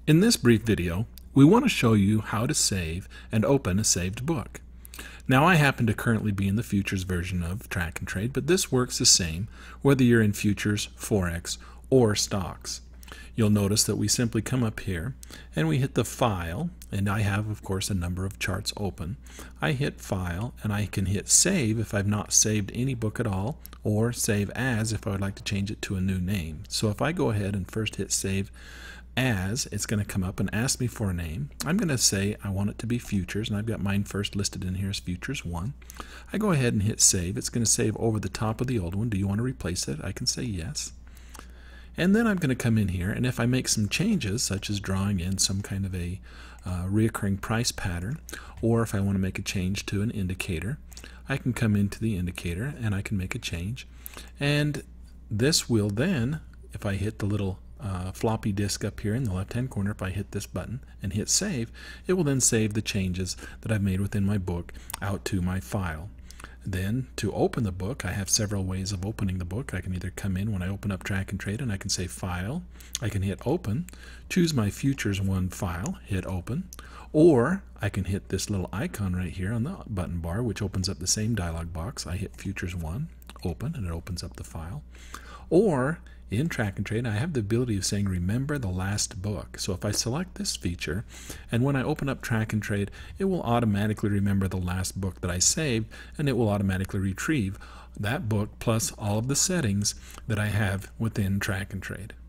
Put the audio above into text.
In this brief video, we want to show you how to save and open a saved book. Now, I happen to currently be in the futures version of Track and Trade, but this works the same whether you're in futures, Forex, or stocks. You'll notice that we simply come up here and we hit the File, and I have, of course, a number of charts open. I hit File, and I can hit Save if I've not saved any book at all, or Save As if I would like to change it to a new name. So if I go ahead and first hit Save As, it's going to come up and ask me for a name. I'm going to say I want it to be Futures, and I've got mine first listed in here as Futures 1. I go ahead and hit Save. It's going to save over the top of the old one. Do you want to replace it? I can say yes. And then I'm going to come in here, and if I make some changes, such as drawing in some kind of a reoccurring price pattern, or if I want to make a change to an indicator, I can come into the indicator and I can make a change. And this will then, if I hit the little floppy disk up here in the left hand corner, if I hit this button and hit save, it will then save the changes that I've made within my book out to my file. Then to open the book, I have several ways of opening the book. I can either come in when I open up Track and Trade and I can say File, I can hit Open, choose my Futures 1 file, hit Open, or I can hit this little icon right here on the button bar, which opens up the same dialog box. I hit Futures 1, Open, and it opens up the file. Or in Track and Trade, I have the ability of saying remember the last book. So if I select this feature, and when I open up Track and Trade, it will automatically remember the last book that I saved, and it will automatically retrieve that book plus all of the settings that I have within Track and Trade.